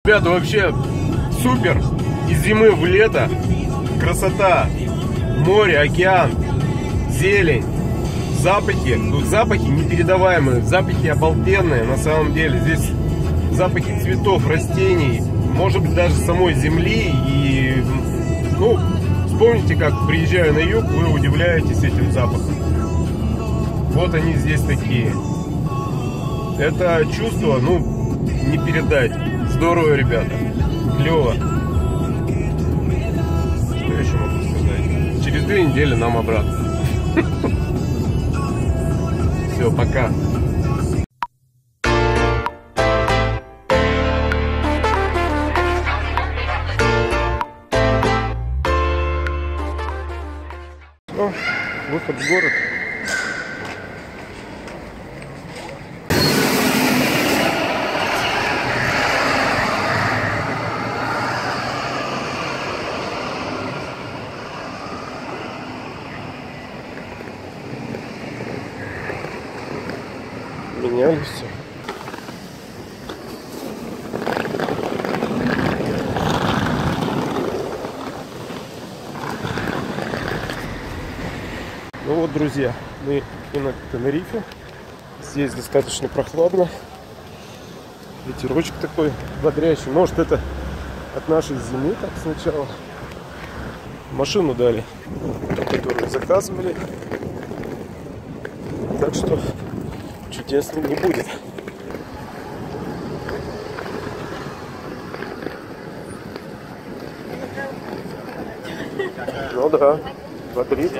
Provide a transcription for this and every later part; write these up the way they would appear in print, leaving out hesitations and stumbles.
Ребята, вообще супер. Из зимы в лето. Красота. Море, океан, зелень, запахи. Тут запахи непередаваемые, запахи обалденные на самом деле. Здесь запахи цветов, растений, может быть даже самой земли. И, ну, вспомните, как приезжая на юг, вы удивляетесь этим запахом. Вот они здесь такие. Это чувство, ну, не передать. Здорово, ребята. Клево. Что еще могу сказать? Через 2 недели нам обратно. Все, пока. Ну, выход в город. Меняли все. Ну вот, друзья, мы и на Тенерифе. Здесь достаточно прохладно. Ветерочек такой бодрящий. Может, это от нашей зимы так сначала. Машину дали, которую заказывали. Так что чудесно не будет. Ну да, бодрит.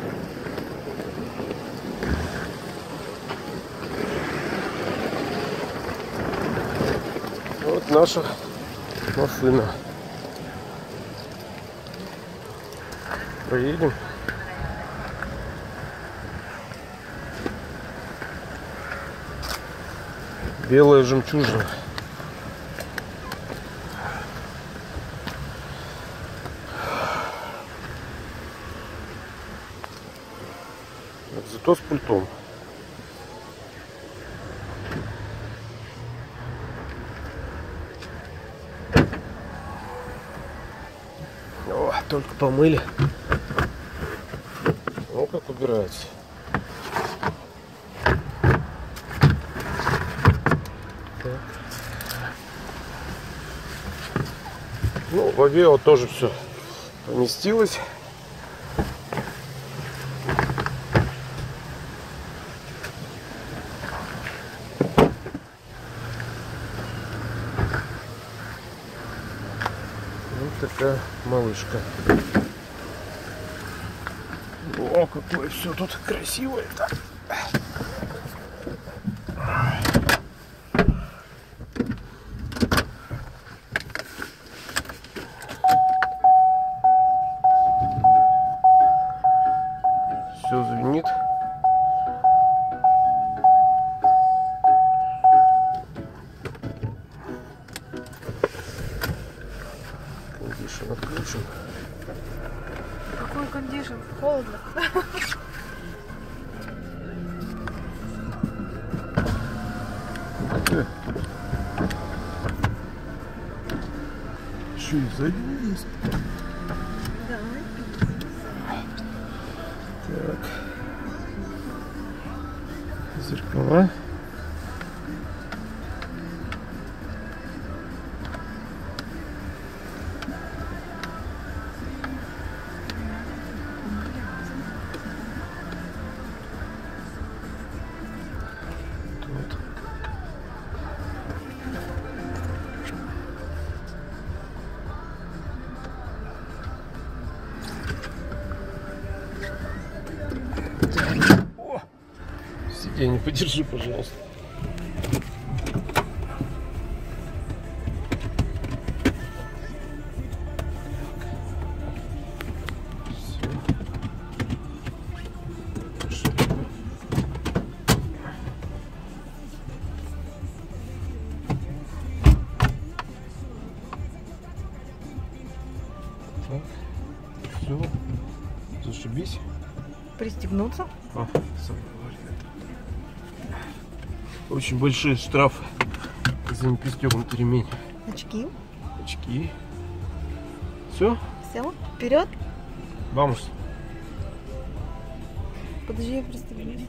Вот наша машина. Проедем. Белая жемчужина. Зато с пультом. О, только помыли. О, как убирается. Ну, в Авео тоже все поместилось. Вот такая малышка. О, какое все тут красивое-то. Все звенит. Кондишн отключим. Какой кондишн? Холодно. Что и сзади есть? Давай. Так. Зеркала. Тут. О! Сиденье подержи, пожалуйста. Так, все, зашибись. Пристегнуться? Очень большие штрафы за непристегнутый ремень. Очки. Очки. Все? Все. Вперед. Vamos. Подожди, я пристегнусь.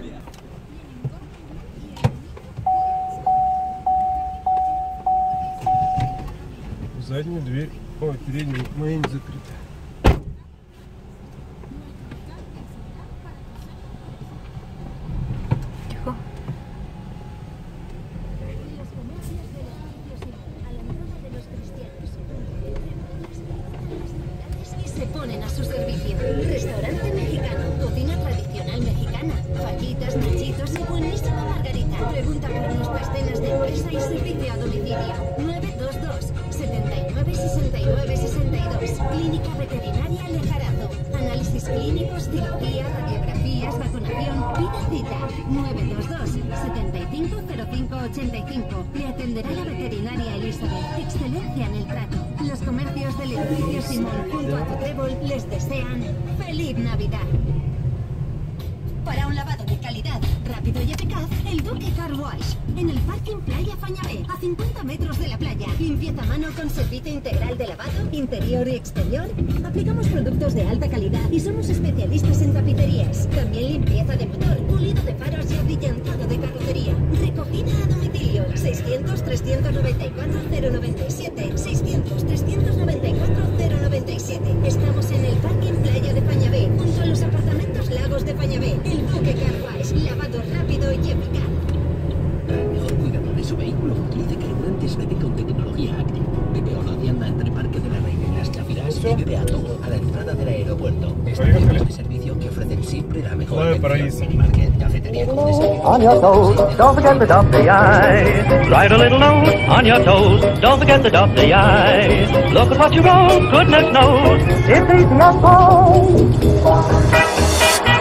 Заднюю дверь. Ой, переднюю моя не закрыта. Тихо. Y se ponen a su servicio. Restaurante mexicano, cocina tradicional mexicana, fajitas, nachitos y buenísima margarita. Pregunta por nuestras cenas de empresa y servicio a domicilio. 922 79 69 62. Clínica Veterinaria Lejarazo. Análisis clínicos, cirugía, radiografías, vacunación. Pida cita. 922 75 05 85. Le atenderá la veterinaria Elizabeth. Excelencia en el trato. Los comercios del edificio Simón junto a tu trébol les desean ¡Feliz Navidad! Para un lavado de calidad, rápido y eficaz, el Duque Car Wash. En el parking Playa Fañabé, a 50 metros de la playa. Limpieza a mano con servicio integral de lavado, interior y exterior. Aplicamos productos de alta calidad y somos especialistas en tapicerías. También limpieza de motor, pulido de faros y abrillantado de carrocería. Recogida a domicilio. 600-394-097. 600-394-097. Estamos en el parking Playa de Fañabé, junto a los apartamentos Lagos de Fañabé. El Duque Car Wash, lavado rápido y eficaz. Mejor cuidado de su vehículo, utilice carburantes BB con tecnología Active. BB la Hacienda entre Parque de la Reina y Las Chafiras y BB Todo a la entrada del aeropuerto. Estaciones de servicio que ofrecen siempre la mejor atención. Minimarket, cafetería con desayuno. On your toes, don't forget to dot the I. Write a little note on your toes, don't forget to dot the I. Look at what you wrote, goodness knows, it's easy as phone.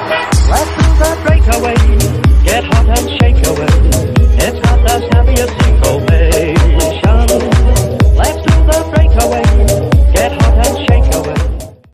Let's do that breakaway, get hot and shake away. It's not as happy as you.